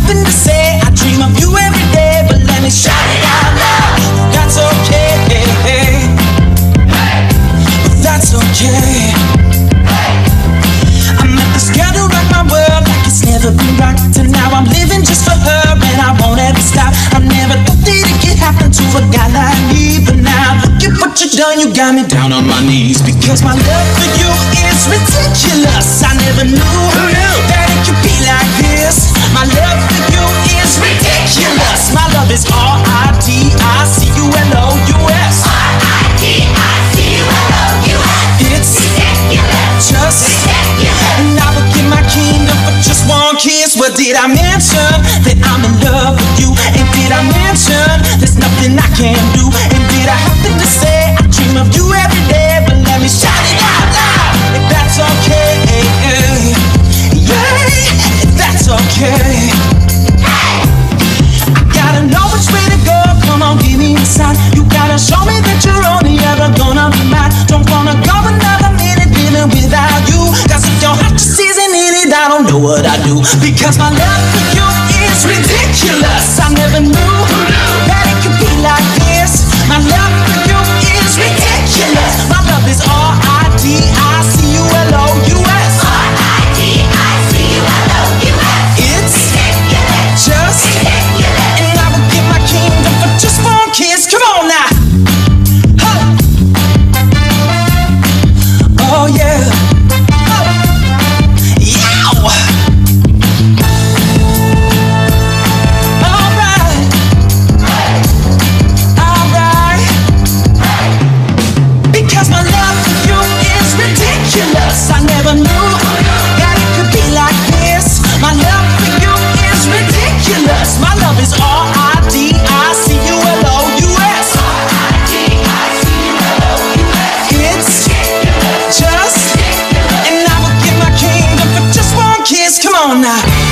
nothing to say. I dream of you every day, but let me shout it out loud. That's okay, but that's okay. I met this girl to rock my world like it's never been rocked, and now I'm living just for her, and I won't ever stop. I never thought that it could happen to a guy like me, but now look at what you done. You got me down on my knees because my love for you is ridiculous. I never knew that it could be like this. My love for you is ridiculous. My love is R-I-D-I-C-U-L-O-U-S. R-I-D-I-C-U-L-O-U-S. It's ridiculous. Just ridiculous. And I would give my kingdom for just one kiss. What did I mention? That I'm in love with you. And did I mention there's nothing I can do? And did I happen to say I dream of you every day? But let me shout it out loud if that's okay. Yeah, if that's okay. I gotta know which way to go. Come on, give me a sign. You gotta show me that you're only ever gonna be mine. Don't wanna go another minute living without you. Cause if your heart just isn't in it, I don't know what I do. Because my love for you is ridiculous. I never knew that it could be like this. My love for you is ridiculous. My love is R-I-D-I-C-U-L-O-U-S. R-I-D-I-C-U-L-O-U-S. It's ridiculous. Just ridiculous. And I would give my kingdom for just one kiss. Come on now. Huh. Oh yeah. Oh. Yow. Alright. Alright. Because my love for you is ridiculous. I never knew that it could be like this. My love for you is ridiculous. My love is R-I-D-I-C-U-L-O-U-S. R-I-D-I-C-U-L-O-U-S. It's just, and I will give my kingdom for just one kiss. Come on now.